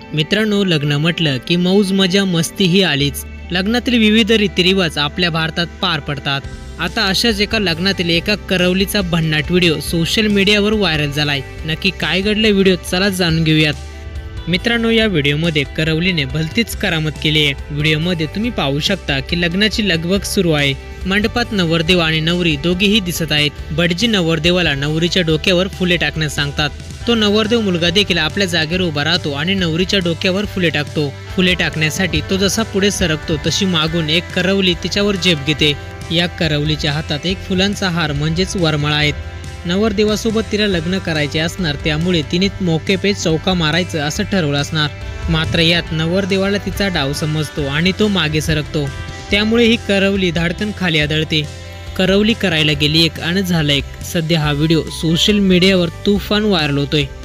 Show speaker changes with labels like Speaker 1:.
Speaker 1: मित्रांनो, लग्न म्हटलं की मौज मजा मस्ती ही आलीच। लग्नातील विविध रीतिरिवाज आपल्या भारतात पार पडतात। आता अशाच एका लग्नातील एका करवलीचा भन्नाट व्हिडिओ सोशल मीडियावर व्हायरल झालाय। नक्की काय घडलं व्हिडिओत, चला जाणून घेऊयात। मित्रांनो, या व्हिडिओमध्ये करवलीने भलतीच करामत केली आहे। व्हिडिओमध्ये तुम्ही पाहू शकता की लग्नाची लगबग सुरू आहे। मंडपात नवरदेव आणि नवरी दोघेही दिसत आहेत। भटजी नवरदेवाला नवरीच्या डोक्यावर फुले टाकण्यास सांगतात। तो नवरदेव मुलगा देखील आपल्या जागेवर उभा राहतो आणि नवरीच्या डोक्यावर फुले टाकतो। फुले टाकण्यासाठी तो जसा पुढे सरकतो तशी मागून एक करवली तिच्यावर झेप घेते। या करवलीच्या हातात एक फुलांचा हार म्हणजेच वरमाळा आहेत। नवरदेवासोबत तिला लग्न करायचे असणार, त्यामुळे तिने मोकेपे चौका मारायचं असं ठरवलं असणार। मात्र यात नवरदेवाला तिचा डाव समजतो आणि तो मागे सरकतो। त्यामुळे ही करवली धाडकन खाली आदळते। करवली करायला गेली एक आणि झालं एक। सध्या हा व्हिडिओ सोशल मीडियावर तुफान व्हायरल होतोय।